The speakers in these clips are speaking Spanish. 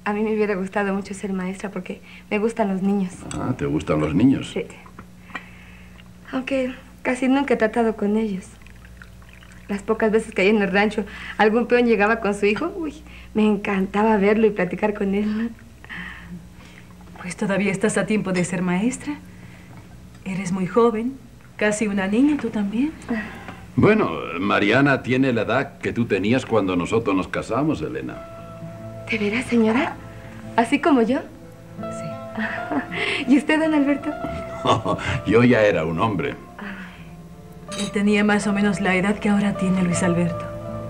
A mí me hubiera gustado mucho ser maestra porque me gustan los niños. Ah, ¿te gustan los niños? Sí. Aunque casi nunca he tratado con ellos. Las pocas veces que hay en el rancho algún peón llegaba con su hijo, uy, me encantaba verlo y platicar con él. Pues todavía estás a tiempo de ser maestra. Eres muy joven, casi una niña, tú también. Bueno, Mariana tiene la edad que tú tenías cuando nosotros nos casamos, Elena. ¿De veras, señora? ¿Así como yo? Sí. ¿Y usted, don Alberto? Yo ya era un hombre. Él tenía más o menos la edad que ahora tiene Luis Alberto.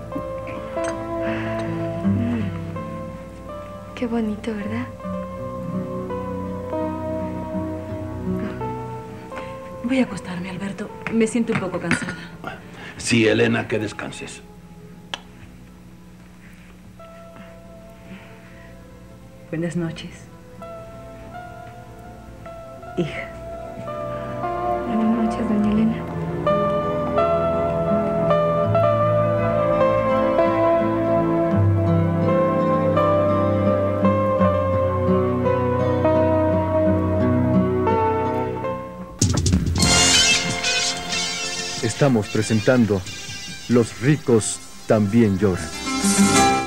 Qué bonito, ¿verdad? Voy a acostarme, Alberto. Me siento un poco cansada. Sí, Elena, que descanses. Buenas noches, hija. Buenas noches, doña Elena. Estamos presentando Los ricos también lloran.